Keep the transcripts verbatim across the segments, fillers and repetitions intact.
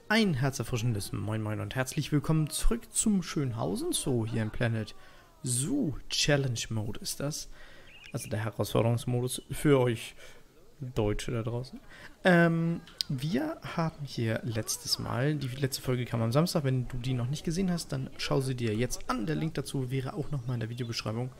Ein herzerfrischendes Moin Moin und herzlich willkommen zurück zum Schönhausen Zoo hier im Planet Zoo Challenge Mode ist das. Also der Herausforderungsmodus für euch Deutsche da draußen. Ähm, wir haben hier letztes Mal, die letzte Folge kam am Samstag, wenn du die noch nicht gesehen hast, dann schau sie dir jetzt an. Der Link dazu wäre auch nochmal in der Videobeschreibung.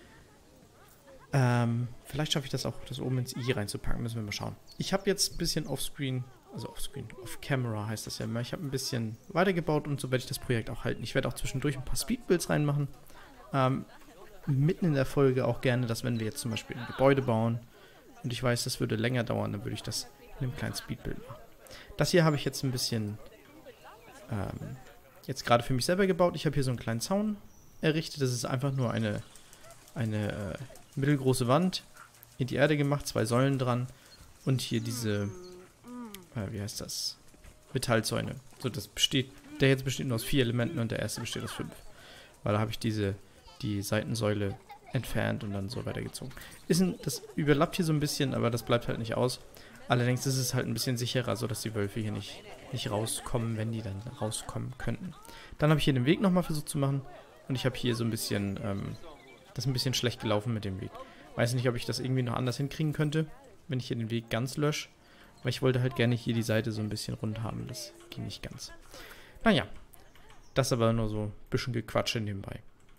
Ähm, vielleicht schaffe ich das auch, das oben ins i reinzupacken, müssen wir mal schauen. Ich habe jetzt ein bisschen offscreen, also offscreen, off-camera heißt das ja immer. Ich habe ein bisschen weitergebaut und so werde ich das Projekt auch halten. Ich werde auch zwischendurch ein paar Speedbuilds reinmachen. Ähm, mitten in der Folge auch gerne, dass wenn wir jetzt zum Beispiel ein Gebäude bauen und ich weiß, das würde länger dauern, dann würde ich das in einem kleinen Speedbuild machen. Das hier habe ich jetzt ein bisschen ähm, jetzt gerade für mich selber gebaut. Ich habe hier so einen kleinen Zaun errichtet. Das ist einfach nur eine, eine äh, mittelgroße Wand in die Erde gemacht, zwei Säulen dran und hier diese, äh, wie heißt das, Metallzäune. So, das besteht, der jetzt besteht nur aus vier Elementen und der erste besteht aus fünf. Weil da habe ich diese, die Seitensäule entfernt und dann so weitergezogen. Ist ein, das überlappt hier so ein bisschen, aber das bleibt halt nicht aus. Allerdings ist es halt ein bisschen sicherer, sodass die Wölfe hier nicht, nicht rauskommen, wenn die dann rauskommen könnten. Dann habe ich hier den Weg nochmal versucht zu machen und ich habe hier so ein bisschen, ähm, das ist ein bisschen schlecht gelaufen mit dem Weg. Weiß nicht, ob ich das irgendwie noch anders hinkriegen könnte, wenn ich hier den Weg ganz lösche. Aber ich wollte halt gerne hier die Seite so ein bisschen rund haben. Das ging nicht ganz. Naja, das aber nur so ein bisschen Gequatsche nebenbei.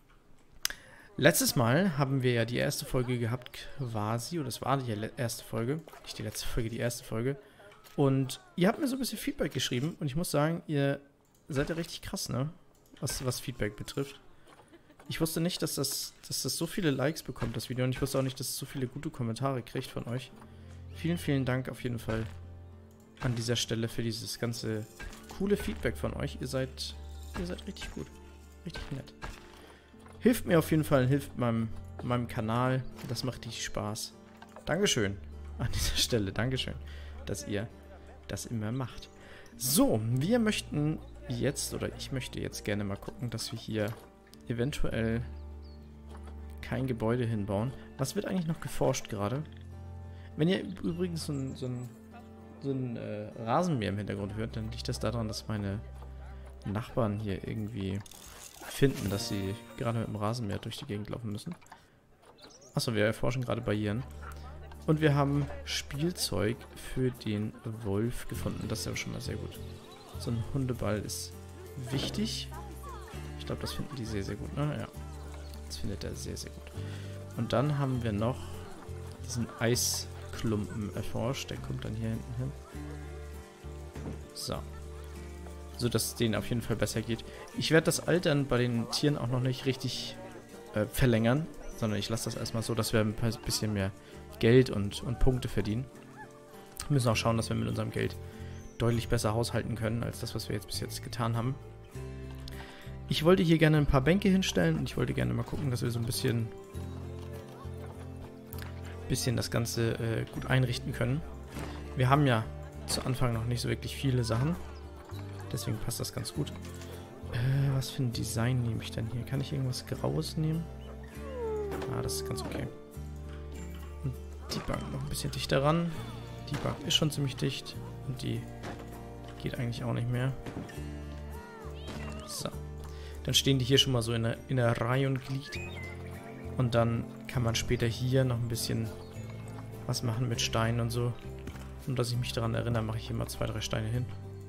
Letztes Mal haben wir ja die erste Folge gehabt, quasi, oder das war die erste Folge, nicht die letzte Folge, die erste Folge. Und ihr habt mir so ein bisschen Feedback geschrieben und ich muss sagen, ihr seid ja richtig krass, ne? Was, was Feedback betrifft. Ich wusste nicht, dass das, dass das so viele Likes bekommt, das Video. Und ich wusste auch nicht, dass es so viele gute Kommentare kriegt von euch. Vielen, vielen Dank auf jeden Fall an dieser Stelle für dieses ganze coole Feedback von euch. Ihr seid, ihr seid richtig gut. Richtig nett. Hilft mir auf jeden Fall, hilft meinem, meinem Kanal. Das macht richtig Spaß. Dankeschön an dieser Stelle. Dankeschön, dass ihr das immer macht. So, wir möchten jetzt, oder ich möchte jetzt gerne mal gucken, dass wir hier eventuell kein Gebäude hinbauen. Was wird eigentlich noch geforscht gerade? Wenn ihr übrigens so ein, so ein, so ein äh, Rasenmäher im Hintergrund hört, dann liegt das daran, dass meine Nachbarn hier irgendwie finden, dass sie gerade mit dem Rasenmäher durch die Gegend laufen müssen. Achso, wir erforschen gerade Barrieren. Und wir haben Spielzeug für den Wolf gefunden. Das ist ja schon mal sehr gut. So ein Hundeball ist wichtig. Ich glaube, das finden die sehr, sehr gut, ne? Ja. Das findet er sehr, sehr gut. Und dann haben wir noch diesen Eisklumpen erforscht. Der kommt dann hier hinten hin. So. So, dass es denen auf jeden Fall besser geht. Ich werde das Altern bei den Tieren auch noch nicht richtig äh, verlängern, sondern ich lasse das erstmal so, dass wir ein bisschen mehr Geld und, und Punkte verdienen. Wir müssen auch schauen, dass wir mit unserem Geld deutlich besser haushalten können, als das, was wir jetzt bis jetzt getan haben. Ich wollte hier gerne ein paar Bänke hinstellen und ich wollte gerne mal gucken, dass wir so ein bisschen, bisschen das Ganze äh, gut einrichten können. Wir haben ja zu Anfang noch nicht so wirklich viele Sachen. Deswegen passt das ganz gut. Äh, was für ein Design nehme ich denn hier? Kann ich irgendwas Graues nehmen? Ah, das ist ganz okay. Und die Bank noch ein bisschen dichter ran. Die Bank ist schon ziemlich dicht. Und die geht eigentlich auch nicht mehr. So. Dann stehen die hier schon mal so in der, in der Reihe und Glied. Und dann kann man später hier noch ein bisschen was machen mit Steinen und so. Und dass ich mich daran erinnere, mache ich hier mal zwei, drei Steine hin.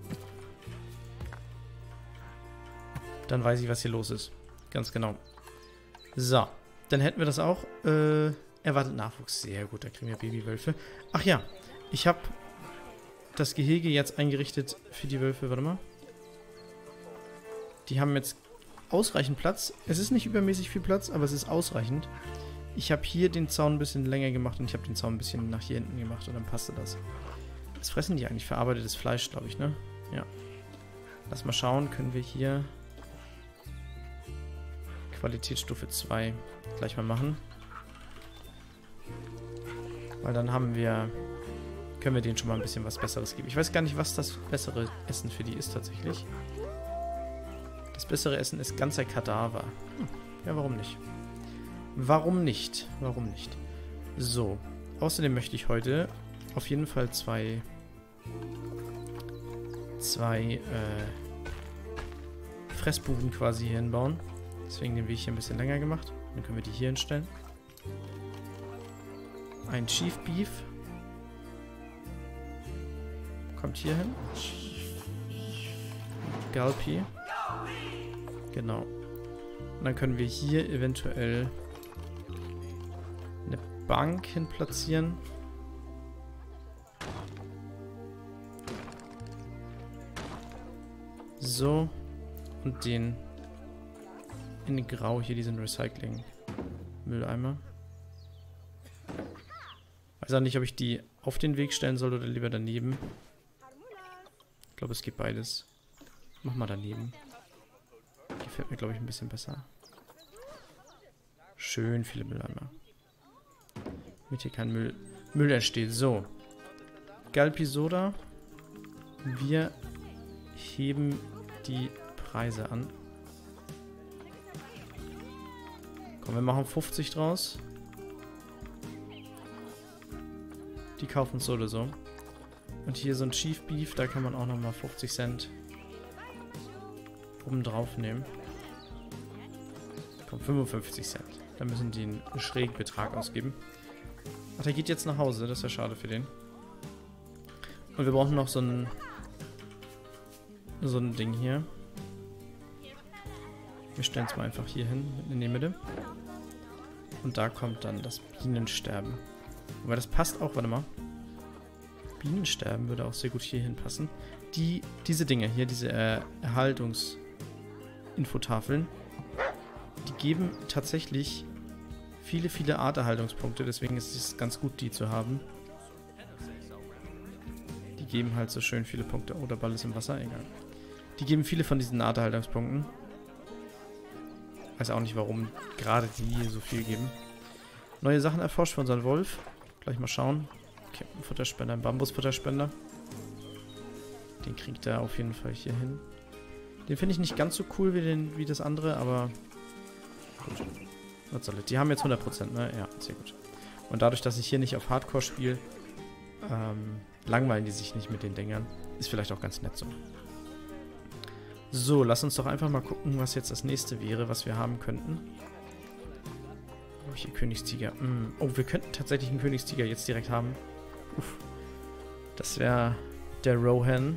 Dann weiß ich, was hier los ist. Ganz genau. So, dann hätten wir das auch. Äh, erwartet Nachwuchs. Sehr gut, da kriegen wir Babywölfe. Ach ja, ich habe das Gehege jetzt eingerichtet für die Wölfe. Warte mal. Die haben jetzt ausreichend Platz. Es ist nicht übermäßig viel Platz, aber es ist ausreichend. Ich habe hier den Zaun ein bisschen länger gemacht und ich habe den Zaun ein bisschen nach hier hinten gemacht und dann passte das. Was fressen die eigentlich? Verarbeitetes Fleisch, glaube ich, ne? Ja. Lass mal schauen, können wir hier Qualitätsstufe zwei gleich mal machen. Weil dann haben wir, können wir denen schon mal ein bisschen was Besseres geben. Ich weiß gar nicht, was das bessere Essen für die ist tatsächlich. Das bessere Essen ist ganzer Kadaver. Hm. Ja, warum nicht? Warum nicht? Warum nicht? So. Außerdem möchte ich heute auf jeden Fall zwei zwei äh, Fressbuden quasi hier hinbauen. Deswegen den Weg hier ein bisschen länger gemacht. Dann können wir die hier hinstellen. Ein Chief Beef. Kommt hier hin. Galpi. Genau. Und dann können wir hier eventuell eine Bank hin platzieren. So. Und den in Grau hier diesen Recycling-Mülleimer. Weiß auch nicht, ob ich die auf den Weg stellen soll oder lieber daneben. Ich glaube, es geht beides. Mach mal daneben. Gefällt mir, glaube ich, ein bisschen besser. Schön viele Mülleimer. Damit hier kein Müll, Müll entsteht. So. Galpi Soda. Wir heben die Preise an. Komm, wir machen fünfzig draus. Die kaufen es so oder so. Und hier so ein Chief Beef, da kann man auch nochmal fünfzig Cent oben drauf nehmen. Komm, fünfundfünfzig Cent. Da müssen die einen schrägen Betrag ausgeben. Ach, der geht jetzt nach Hause. Das ist ja schade für den. Und wir brauchen noch so ein so ein Ding hier. Wir stellen es mal einfach hier hin, in die Mitte. Und da kommt dann das Bienensterben. Aber das passt auch, warte mal. Bienensterben würde auch sehr gut hier hinpassen. Die, diese Dinge hier, diese äh, Erhaltungs-Infotafeln, die geben tatsächlich viele, viele Arterhaltungspunkte. Deswegen ist es ganz gut, die zu haben. Die geben halt so schön viele Punkte. Oh, der Ball ist im Wasser, egal. Die geben viele von diesen Arterhaltungspunkten. Weiß auch nicht, warum gerade die so viel geben. Neue Sachen erforscht von unserem Wolf. Gleich mal schauen. Okay, ein Futterspender, ein Bambusfutterspender. Den kriegt er auf jeden Fall hier hin. Den finde ich nicht ganz so cool wie, den, wie das andere, aber gut. Was soll das? Die haben jetzt hundert Prozent, ne? Ja, sehr gut. Und dadurch, dass ich hier nicht auf Hardcore spiele, ähm, langweilen die sich nicht mit den Dingern. Ist vielleicht auch ganz nett so. So, lass uns doch einfach mal gucken, was jetzt das nächste wäre, was wir haben könnten. Oh, hier Königstiger. Mm. Oh, wir könnten tatsächlich einen Königstiger jetzt direkt haben. Uff. Das wäre der Rohan.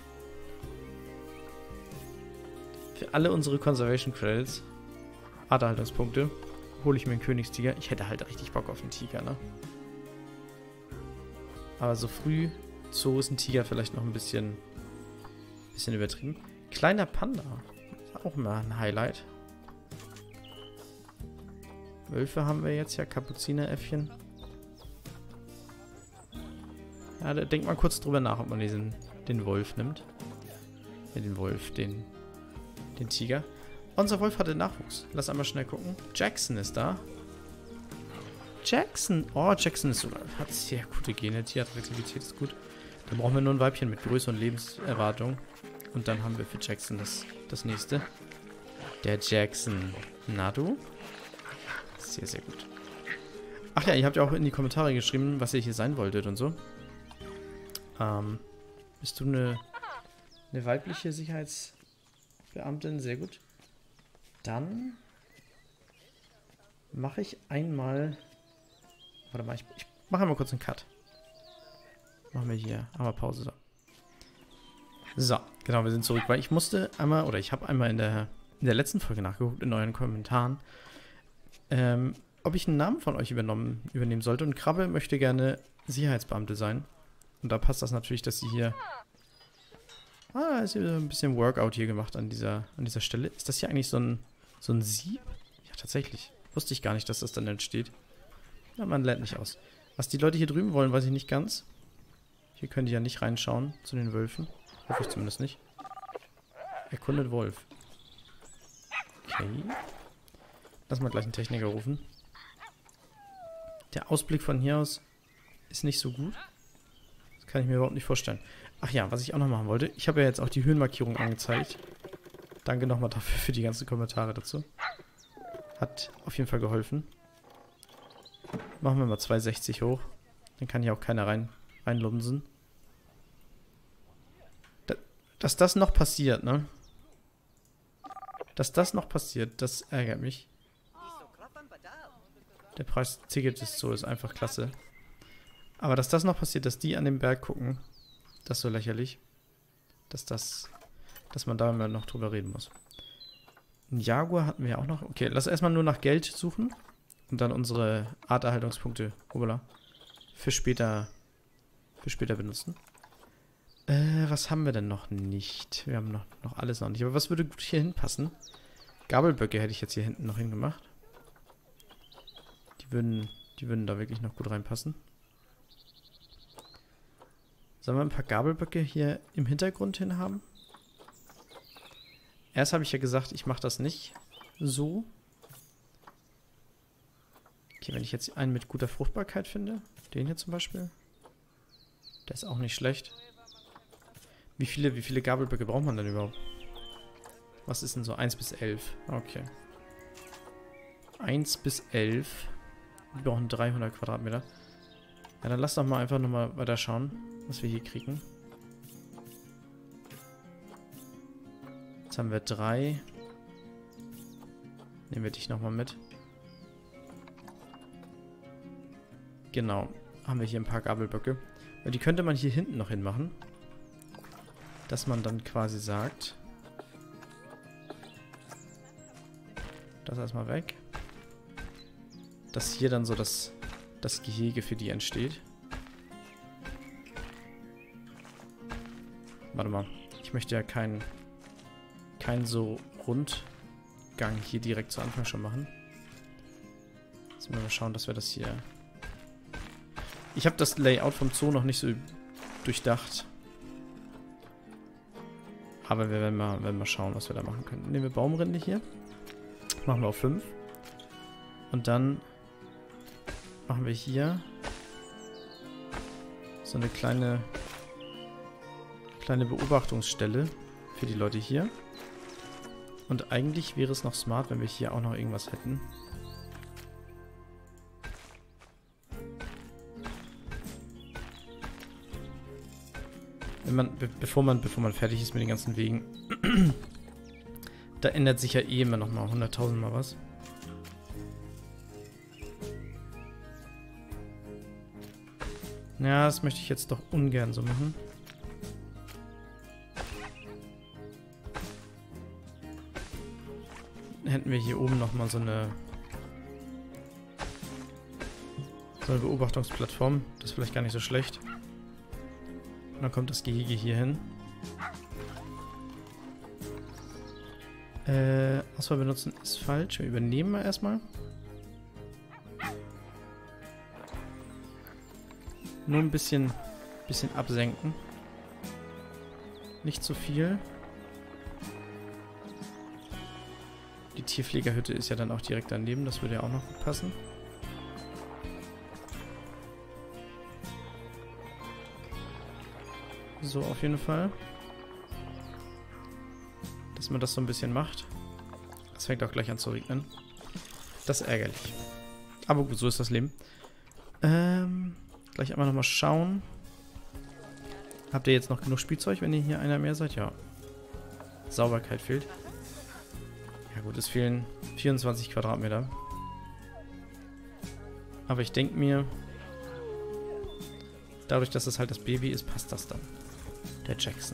Für alle unsere Conservation Credits, Arterhaltungspunkte, hole ich mir einen Königstiger. Ich hätte halt richtig Bock auf einen Tiger, ne? Aber so früh Zoo ist ein Tiger vielleicht noch ein bisschen, bisschen übertrieben. Kleiner Panda. Ist auch mal ein Highlight. Wölfe haben wir jetzt ja. Kapuzineräffchen. Ja, da denkt mal kurz drüber nach, ob man diesen, den Wolf nimmt. Ja, den Wolf, den, den Tiger. Unser Wolf hatte Nachwuchs. Lass einmal schnell gucken. Jackson ist da. Jackson. Oh, Jackson ist sogar, hat sehr gute Gene. Tierattraktivität ist gut. Da brauchen wir nur ein Weibchen mit Größe und Lebenserwartung. Und dann haben wir für Jackson das, das nächste. Der Jackson. Na du? Sehr, sehr gut. Ach ja, ihr habt ja auch in die Kommentare geschrieben, was ihr hier sein wolltet und so. Ähm, bist du eine, eine weibliche Sicherheitsbeamtin? Sehr gut. Dann mache ich einmal... Warte mal, ich, ich mache einmal kurz einen Cut. Machen wir hier einmal Pause da. So, genau, wir sind zurück, weil ich musste einmal, oder ich habe einmal in der, in der letzten Folge nachgeguckt, in euren Kommentaren, ähm, ob ich einen Namen von euch übernommen, übernehmen sollte. Und Krabbe möchte gerne Sicherheitsbeamte sein. Und da passt das natürlich, dass sie hier... Ah, da ist hier ein bisschen Workout hier gemacht an dieser, an dieser Stelle. Ist das hier eigentlich so ein, so ein Sieb? Ja, tatsächlich. Wusste ich gar nicht, dass das dann entsteht. Ja, man lernt nicht aus. Was die Leute hier drüben wollen, weiß ich nicht ganz. Hier können die ja nicht reinschauen zu den Wölfen. Hoffe ich zumindest nicht. Erkundet Wolf. Okay. Lass mal gleich einen Techniker rufen. Der Ausblick von hier aus ist nicht so gut. Das kann ich mir überhaupt nicht vorstellen. Ach ja, was ich auch noch machen wollte. Ich habe ja jetzt auch die Höhenmarkierung angezeigt. Danke nochmal dafür für die ganzen Kommentare dazu. Hat auf jeden Fall geholfen. Machen wir mal zweihundertsechzig hoch. Dann kann hier auch keiner rein, reinlunsen. Dass das noch passiert, ne? Dass das noch passiert, das ärgert mich. Der Preis-Ticket ist so, ist einfach klasse. Aber dass das noch passiert, dass die an den Berg gucken, das ist so lächerlich. Dass das, dass man da immer noch drüber reden muss. Ein Jaguar hatten wir ja auch noch. Okay, lass erstmal nur nach Geld suchen. Und dann unsere Arterhaltungspunkte, hoppala, für später, für später benutzen. Äh, was haben wir denn noch nicht? Wir haben noch, noch alles noch nicht. Aber was würde gut hier hinpassen? Gabelböcke hätte ich jetzt hier hinten noch hingemacht. Die würden, die würden da wirklich noch gut reinpassen. Sollen wir ein paar Gabelböcke hier im Hintergrund hin haben? Erst habe ich ja gesagt, ich mache das nicht so. Okay, wenn ich jetzt einen mit guter Fruchtbarkeit finde, den hier zum Beispiel, der ist auch nicht schlecht. Wie viele, wie viele Gabelböcke braucht man denn überhaupt? Was ist denn so? eins bis elf. Okay. eins bis elf. Wir brauchen dreihundert Quadratmeter. Ja, dann lass doch mal einfach nochmal weiter schauen, was wir hier kriegen. Jetzt haben wir drei. Nehmen wir dich nochmal mit. Genau. Haben wir hier ein paar Gabelböcke. Weil die könnte man hier hinten noch hinmachen. Dass man dann quasi sagt. Das erstmal weg. Dass hier dann so das, das Gehege für die entsteht. Warte mal. Ich möchte ja keinen keinen so Rundgang hier direkt zu Anfang schon machen. Jetzt müssen wir mal schauen, dass wir das hier... Ich habe das Layout vom Zoo noch nicht so durchdacht. Aber wir werden mal, werden mal schauen, was wir da machen können. Nehmen wir Baumrinde hier. Machen wir auf fünf. Und dann machen wir hier so eine kleine, kleine Beobachtungsstelle für die Leute hier. Und eigentlich wäre es noch smart, wenn wir hier auch noch irgendwas hätten. Wenn man, be bevor man, bevor man fertig ist mit den ganzen Wegen, da ändert sich ja eh immer noch mal hunderttausend Mal was. Ja, das möchte ich jetzt doch ungern so machen. Dann hätten wir hier oben noch mal so eine, so eine Beobachtungsplattform. Das ist vielleicht gar nicht so schlecht. Und dann kommt das Gehege hier hin. Äh, Auswahl benutzen ist falsch. Wir übernehmen mal erstmal. Nur ein bisschen, bisschen absenken. Nicht zu viel. Die Tierpflegerhütte ist ja dann auch direkt daneben. Das würde ja auch noch gut passen. So, auf jeden Fall. Dass man das so ein bisschen macht. Es fängt auch gleich an zu regnen. Das ist ärgerlich. Aber gut, so ist das Leben. Ähm, gleich einmal nochmal schauen. Habt ihr jetzt noch genug Spielzeug, wenn ihr hier einer mehr seid? Ja. Sauberkeit fehlt. Ja gut, es fehlen vierundzwanzig Quadratmeter. Aber ich denke mir, dadurch, dass es halt das Baby ist, passt das dann. Der Jackson.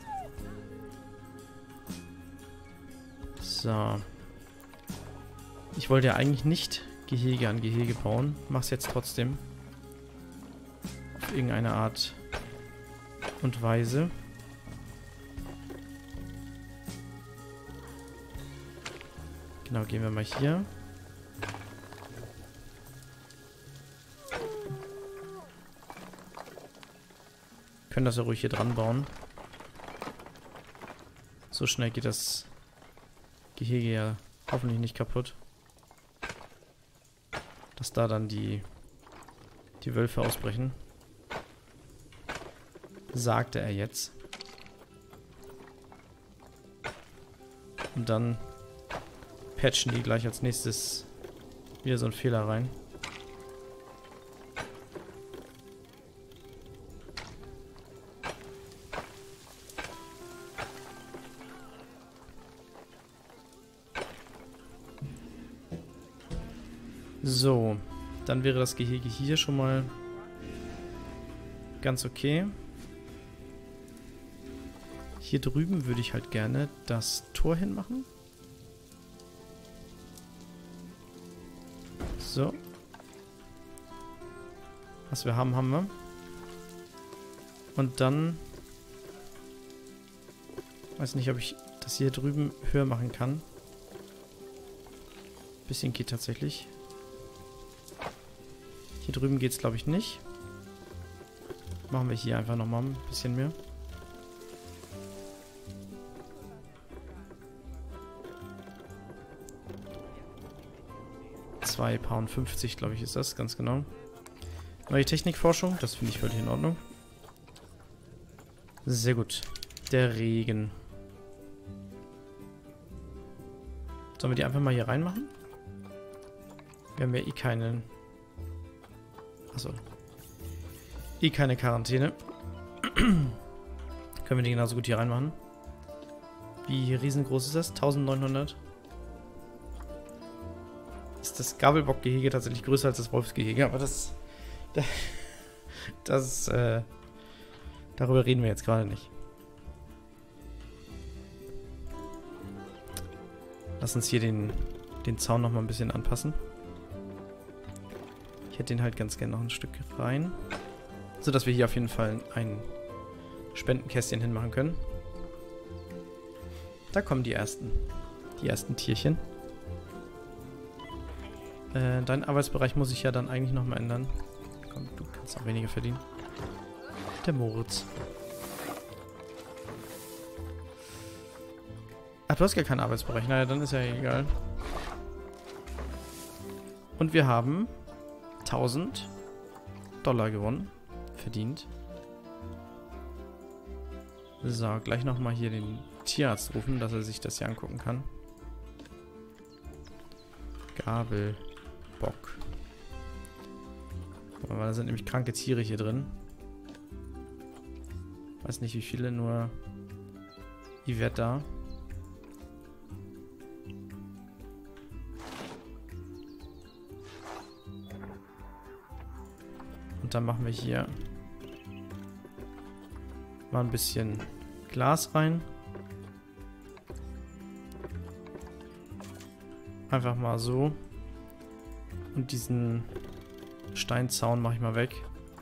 So. Ich wollte ja eigentlich nicht Gehege an Gehege bauen. Mach's jetzt trotzdem. Auf irgendeine Art und Weise. Genau, gehen wir mal hier. Können das ja ruhig hier dran bauen. So schnell geht das Gehege ja hoffentlich nicht kaputt. Dass da dann die, die Wölfe ausbrechen. Sagte er jetzt. Und dann patchen die gleich als nächstes wieder so einen Fehler rein. So, dann wäre das Gehege hier schon mal ganz okay. Hier drüben würde ich halt gerne das Tor hinmachen. So. Was wir haben, haben wir. Und dann... Weiß nicht, ob ich das hier drüben höher machen kann. Bisschen geht tatsächlich. Hier drüben geht es, glaube ich, nicht. Machen wir hier einfach nochmal ein bisschen mehr. zwei Pound fünfzig, glaube ich, ist das, ganz genau. Neue Technikforschung, das finde ich völlig in Ordnung. Sehr gut. Der Regen. Sollen wir die einfach mal hier reinmachen? Wir haben ja eh keinen... Achso. Eh keine Quarantäne. Können wir die genauso gut hier reinmachen. Wie riesengroß ist das? eintausendneunhundert? Ist das Gabelbockgehege tatsächlich größer als das Wolfsgehege, aber das... Das... das äh, darüber reden wir jetzt gerade nicht. Lass uns hier den, den Zaun nochmal ein bisschen anpassen. Ich hätte den halt ganz gerne noch ein Stück rein. Sodass wir hier auf jeden Fall ein Spendenkästchen hinmachen können. Da kommen die ersten. Die ersten Tierchen. Äh, dein Arbeitsbereich muss ich ja dann eigentlich nochmal ändern. Komm, du kannst auch weniger verdienen. Der Moritz. Ach, du hast gar keinen Arbeitsbereich. Naja, dann ist ja egal. Und wir haben tausend Dollar gewonnen. Verdient. So, gleich nochmal hier den Tierarzt rufen, dass er sich das hier angucken kann. Gabelbock. Da sind nämlich kranke Tiere hier drin. Weiß nicht wie viele, nur Yvette da. Und dann machen wir hier mal ein bisschen Glas rein. Einfach mal so. Und diesen Steinzaun mache ich mal weg.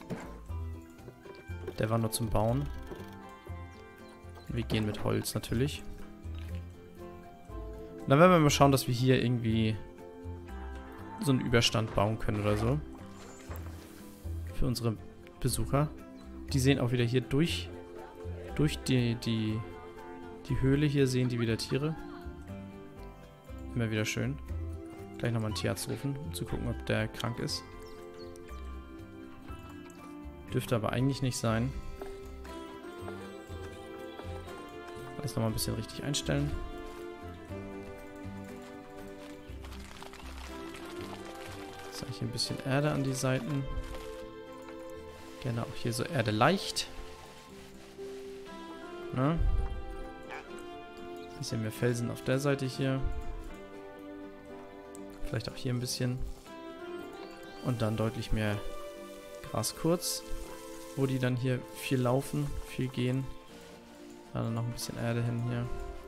Der war nur zum Bauen. Wir gehen mit Holz natürlich. Und dann werden wir mal schauen, dass wir hier irgendwie so einen Überstand bauen können oder so. Für unsere Besucher. Die sehen auch wieder hier durch, durch die, die, die Höhle hier sehen die wieder Tiere. Immer wieder schön. Gleich nochmal einen Tierarzt rufen, um zu gucken, ob der krank ist. Dürfte aber eigentlich nicht sein. Alles nochmal ein bisschen richtig einstellen. Jetzt hier ein bisschen Erde an die Seiten. Gerne auch hier so Erde leicht. Na? Ein bisschen mehr Felsen auf der Seite hier. Vielleicht auch hier ein bisschen. Und dann deutlich mehr Gras kurz. Wo die dann hier viel laufen, viel gehen. Dann noch ein bisschen Erde hin hier.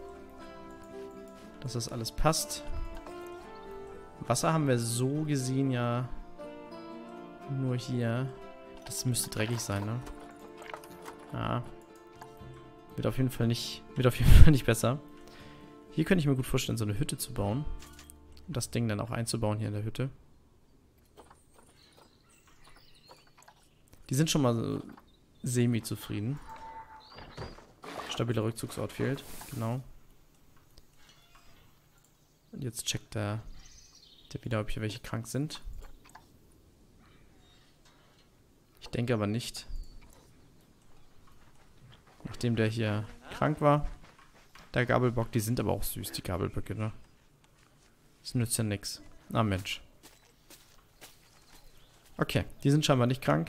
Dass das alles passt. Wasser haben wir so gesehen ja nur hier. Das müsste dreckig sein, ne? Ja. Wird auf jeden Fall nicht, wird auf jeden Fall nicht besser. Hier könnte ich mir gut vorstellen, so eine Hütte zu bauen. Und das Ding dann auch einzubauen hier in der Hütte. Die sind schon mal so semi-zufrieden. Stabiler Rückzugsort fehlt, genau. Und jetzt checkt der, der wieder, ob hier welche krank sind. Ich denke aber nicht. Nachdem der hier krank war. Der Gabelbock, die sind aber auch süß, die Gabelböcke, ne? Das nützt ja nix. Ah, Mensch. Okay, die sind scheinbar nicht krank.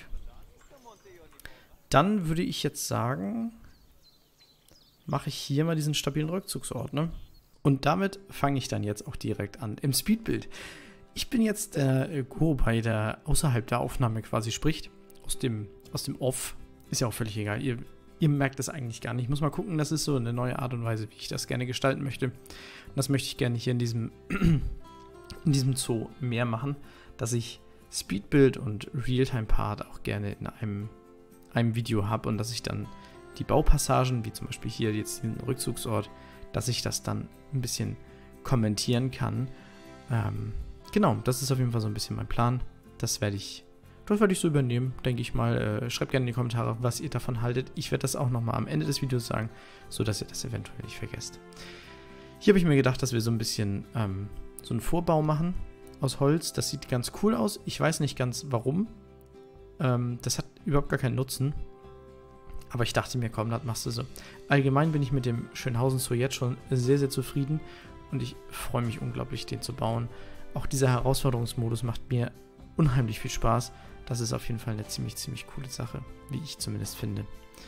Dann würde ich jetzt sagen, mache ich hier mal diesen stabilen Rückzugsort, ne? Und damit fange ich dann jetzt auch direkt an. Im Speedbuild. Ich bin jetzt der äh, Go-Bei, der außerhalb der Aufnahme quasi spricht. Aus dem, aus dem Off. Ist ja auch völlig egal. Ihr, ihr merkt das eigentlich gar nicht. Ich muss mal gucken, das ist so eine neue Art und Weise, wie ich das gerne gestalten möchte. Und das möchte ich gerne hier in diesem, in diesem Zoo mehr machen, dass ich Speedbuild und Realtime-Part auch gerne in einem, einem Video habe und dass ich dann die Baupassagen, wie zum Beispiel hier jetzt den Rückzugsort, dass ich das dann ein bisschen kommentieren kann. Ähm, genau, das ist auf jeden Fall so ein bisschen mein Plan. Das werde ich, das werde ich so übernehmen, denke ich mal. Äh, schreibt gerne in die Kommentare, was ihr davon haltet. Ich werde das auch nochmal am Ende des Videos sagen, sodass ihr das eventuell nicht vergesst. Hier habe ich mir gedacht, dass wir so ein bisschen ähm, so einen Vorbau machen aus Holz. Das sieht ganz cool aus. Ich weiß nicht ganz warum. Ähm, das hat überhaupt gar keinen Nutzen. Aber ich dachte mir, komm, das machst du so. Allgemein bin ich mit dem Schönhausen Zoo jetzt schon sehr, sehr zufrieden. Und ich freue mich unglaublich, den zu bauen. Auch dieser Herausforderungsmodus macht mir unheimlich viel Spaß. Das ist auf jeden Fall eine ziemlich, ziemlich coole Sache, wie ich zumindest finde.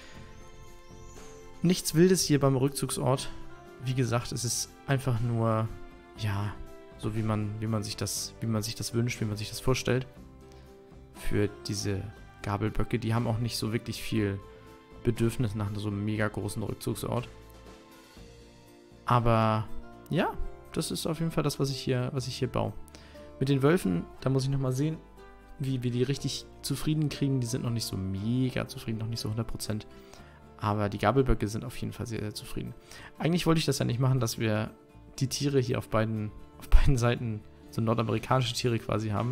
Nichts Wildes hier beim Rückzugsort. Wie gesagt, es ist einfach nur, ja, so wie man, wie man sich das, wie man sich das wünscht, wie man sich das vorstellt. Für diese Gabelböcke, die haben auch nicht so wirklich viel Bedürfnis nach so einem mega großen Rückzugsort. Aber ja, das ist auf jeden Fall das, was ich hier, was ich hier baue. Mit den Wölfen, da muss ich nochmal sehen, wie wir die richtig zufrieden kriegen. Die sind noch nicht so mega zufrieden, noch nicht so hundert Prozent. Aber die Gabelböcke sind auf jeden Fall sehr, sehr zufrieden. Eigentlich wollte ich das ja nicht machen, dass wir die Tiere hier auf beiden, auf beiden Seiten, so nordamerikanische Tiere quasi haben.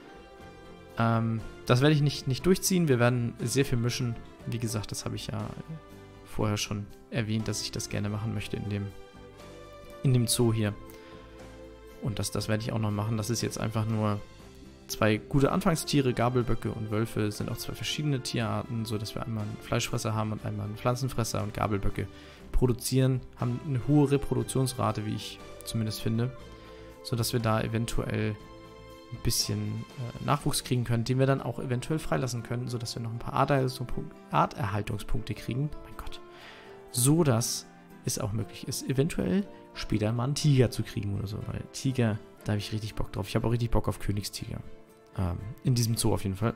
Ähm, das werde ich nicht, nicht durchziehen. Wir werden sehr viel mischen. Wie gesagt, das habe ich ja vorher schon erwähnt, dass ich das gerne machen möchte in dem, in dem Zoo hier. Und das, das werde ich auch noch machen. Das ist jetzt einfach nur zwei gute Anfangstiere. Gabelböcke und Wölfe sind auch zwei verschiedene Tierarten, sodass wir einmal einen Fleischfresser haben und einmal einen Pflanzenfresser. Und Gabelböcke produzieren, haben eine hohe Reproduktionsrate, wie ich zumindest finde, sodass wir da eventuell ein bisschen äh, Nachwuchs kriegen können, den wir dann auch eventuell freilassen können, sodass wir noch ein paar Arterhaltungspunkte kriegen. Mein Gott. So dass es auch möglich ist, eventuell später mal einen Tiger zu kriegen oder so, weil Tiger, da habe ich richtig Bock drauf. Ich habe auch richtig Bock auf Königstiger. Ähm, in diesem Zoo auf jeden Fall.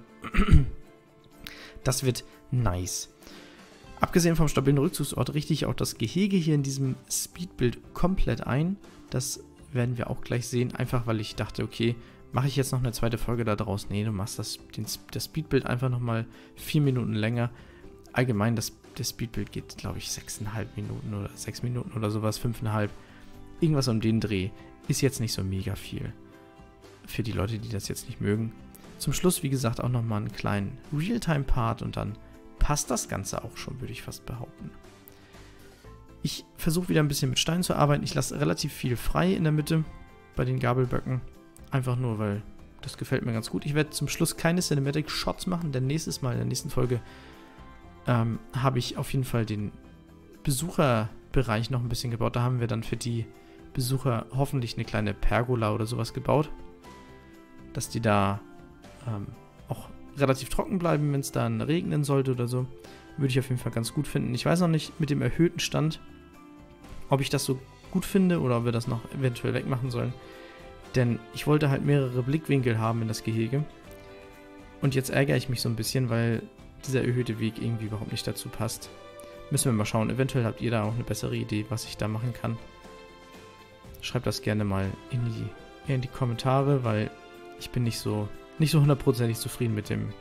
Das wird nice. Abgesehen vom stabilen Rückzugsort richte ich auch das Gehege hier in diesem Speedbuild komplett ein. Das werden wir auch gleich sehen, einfach weil ich dachte, okay, mache ich jetzt noch eine zweite Folge da draus? Nee, du machst das, den, das Speedbuild einfach nochmal vier Minuten länger. Allgemein, das, das Speedbuild geht, glaube ich, sechseinhalb Minuten oder sechs Minuten oder sowas, fünfeinhalb. Irgendwas um den Dreh. Ist jetzt nicht so mega viel. Für die Leute, die das jetzt nicht mögen. Zum Schluss, wie gesagt, auch nochmal einen kleinen Realtime-Part und dann passt das Ganze auch schon, würde ich fast behaupten. Ich versuche wieder ein bisschen mit Steinen zu arbeiten. Ich lasse relativ viel frei in der Mitte bei den Gabelböcken. Einfach nur, weil das gefällt mir ganz gut. Ich werde zum Schluss keine Cinematic Shots machen, denn nächstes Mal in der nächsten Folge ähm, habe ich auf jeden Fall den Besucherbereich noch ein bisschen gebaut. Da haben wir dann für die Besucher hoffentlich eine kleine Pergola oder sowas gebaut, dass die da ähm, auch relativ trocken bleiben, wenn es dann regnen sollte oder so. Würde ich auf jeden Fall ganz gut finden. Ich weiß noch nicht mit dem erhöhten Stand, ob ich das so gut finde oder ob wir das noch eventuell wegmachen sollen. Denn ich wollte halt mehrere Blickwinkel haben in das Gehege. Und jetzt ärgere ich mich so ein bisschen, weil dieser erhöhte Weg irgendwie überhaupt nicht dazu passt. Müssen wir mal schauen. Eventuell habt ihr da auch eine bessere Idee, was ich da machen kann. Schreibt das gerne mal in die, in die Kommentare, weil ich bin nicht so nicht so hundertprozentig zufrieden mit dem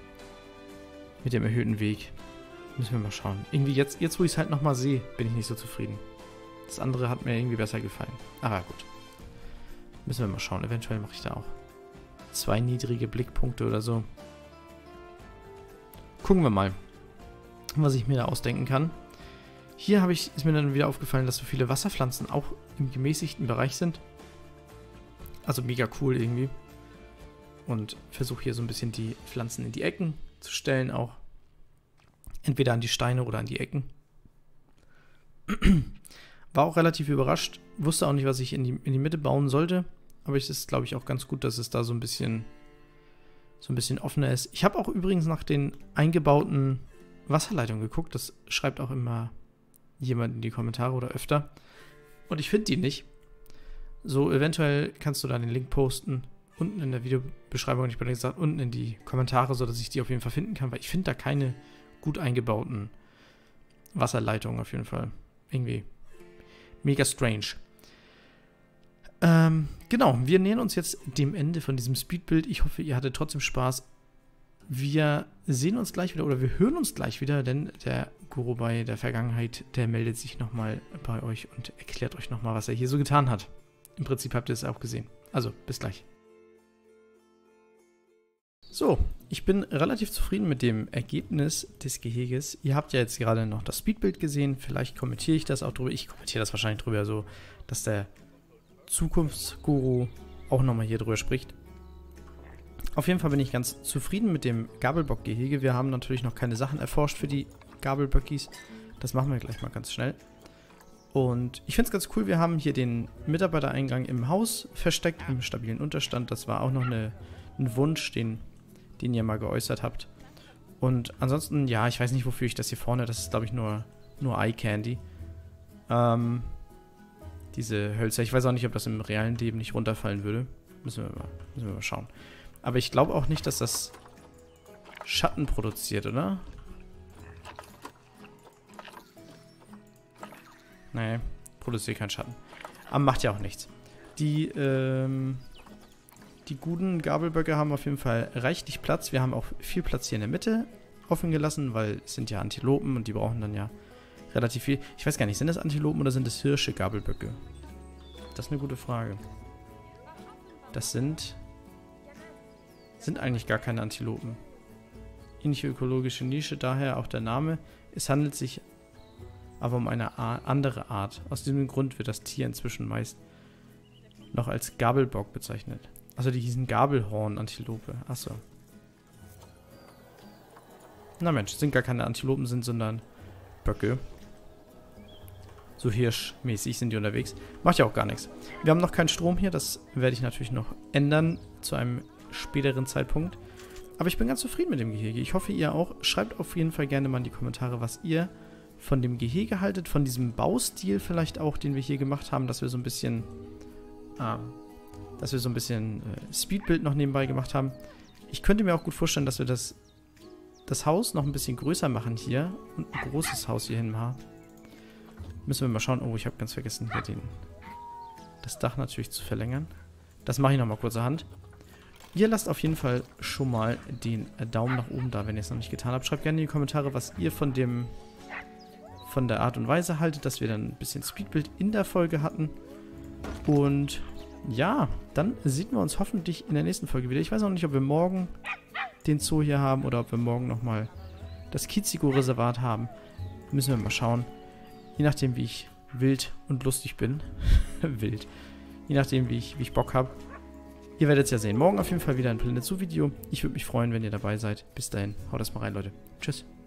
mit dem erhöhten Weg. Müssen wir mal schauen. Irgendwie jetzt, jetzt wo ich es halt nochmal sehe, bin ich nicht so zufrieden. Das andere hat mir irgendwie besser gefallen. Aber gut. Müssen wir mal schauen. Eventuell mache ich da auch zwei niedrige Blickpunkte oder so. Gucken wir mal, was ich mir da ausdenken kann. Hier habe ich, ist mir dann wieder aufgefallen, dass so viele Wasserpflanzen auch im gemäßigten Bereich sind. Also mega cool irgendwie. Und versuche hier so ein bisschen die Pflanzen in die Ecken zu stellen auch. Entweder an die Steine oder an die Ecken. War auch relativ überrascht. Wusste auch nicht, was ich in die, in die Mitte bauen sollte. Aber es ist, glaube ich, auch ganz gut, dass es da so ein bisschen so ein bisschen offener ist. Ich habe auch übrigens nach den eingebauten Wasserleitungen geguckt. Das schreibt auch immer jemand in die Kommentare oder öfter. Und ich finde die nicht. So, eventuell kannst du da den Link posten, unten in der Videobeschreibung, ich habe gesagt, unten in die Kommentare, sodass ich die auf jeden Fall finden kann, weil ich finde da keine gut eingebauten Wasserleitungen auf jeden Fall. Irgendwie mega strange. Ähm, genau, wir nähern uns jetzt dem Ende von diesem Speedbuild. Ich hoffe, ihr hattet trotzdem Spaß. Wir sehen uns gleich wieder, oder wir hören uns gleich wieder, denn der Gurubei der Vergangenheit, der meldet sich nochmal bei euch und erklärt euch nochmal, was er hier so getan hat. Im Prinzip habt ihr es auch gesehen. Also, bis gleich. So, ich bin relativ zufrieden mit dem Ergebnis des Geheges. Ihr habt ja jetzt gerade noch das Speedbuild gesehen. Vielleicht kommentiere ich das auch drüber. Ich kommentiere das wahrscheinlich drüber so, dass der Zukunftsguru auch nochmal hier drüber spricht. Auf jeden Fall bin ich ganz zufrieden mit dem Gabelbock-Gehege. Wir haben natürlich noch keine Sachen erforscht für die Gabelböckis. Das machen wir gleich mal ganz schnell. Und ich finde es ganz cool, wir haben hier den Mitarbeitereingang im Haus versteckt, im stabilen Unterstand. Das war auch noch eine, ein Wunsch, den, den ihr mal geäußert habt. Und ansonsten, ja, ich weiß nicht, wofür ich das hier vorne, das ist, glaube ich, nur, nur Eye Candy. Ähm, diese Hölzer, ich weiß auch nicht, ob das im realen Leben nicht runterfallen würde. Müssen wir mal, müssen wir mal schauen. Aber ich glaube auch nicht, dass das Schatten produziert, oder? Nee, produziert keinen Schatten. Aber macht ja auch nichts. Die, ähm, die guten Gabelböcke haben auf jeden Fall reichlich Platz. Wir haben auch viel Platz hier in der Mitte offen gelassen, weil es sind ja Antilopen und die brauchen dann ja relativ viel. Ich weiß gar nicht, sind das Antilopen oder sind das Hirsche Gabelböcke? Das ist eine gute Frage. Das sind... sind eigentlich gar keine Antilopen. Ähnliche ökologische Nische, daher auch der Name. Es handelt sich aber um eine Art, andere Art. Aus diesem Grund wird das Tier inzwischen meist noch als Gabelbock bezeichnet. Also die hießen Gabelhorn-Antilope. Achso. Na Mensch, sind gar keine Antilopen sind, sondern Böcke. So hirschmäßig sind die unterwegs. Macht ja auch gar nichts. Wir haben noch keinen Strom hier, das werde ich natürlich noch ändern zu einem späteren Zeitpunkt. Aber ich bin ganz zufrieden mit dem Gehege. Ich hoffe, ihr auch. Schreibt auf jeden Fall gerne mal in die Kommentare, was ihr von dem Gehege haltet, von diesem Baustil vielleicht auch, den wir hier gemacht haben, dass wir so ein bisschen, ah, dass wir so ein bisschen äh, Speedbuild noch nebenbei gemacht haben. Ich könnte mir auch gut vorstellen, dass wir das, das Haus noch ein bisschen größer machen hier und ein großes Haus hier hin haben. Müssen wir mal schauen. Oh, ich habe ganz vergessen, hier den, das Dach natürlich zu verlängern. Das mache ich nochmal kurzerhand. Ihr lasst auf jeden Fall schon mal den Daumen nach oben da, wenn ihr es noch nicht getan habt. Schreibt gerne in die Kommentare, was ihr von dem von der Art und Weise haltet, dass wir dann ein bisschen Speedbuild in der Folge hatten. Und ja, dann sehen wir uns hoffentlich in der nächsten Folge wieder. Ich weiß auch nicht, ob wir morgen den Zoo hier haben oder ob wir morgen nochmal das Kizigo-Reservat haben. Müssen wir mal schauen. Je nachdem, wie ich wild und lustig bin. Wild. Je nachdem, wie ich, wie ich Bock habe. Ihr werdet es ja sehen. Morgen auf jeden Fall wieder ein Planet Zoo Video. Ich würde mich freuen, wenn ihr dabei seid. Bis dahin. Haut das mal rein, Leute. Tschüss.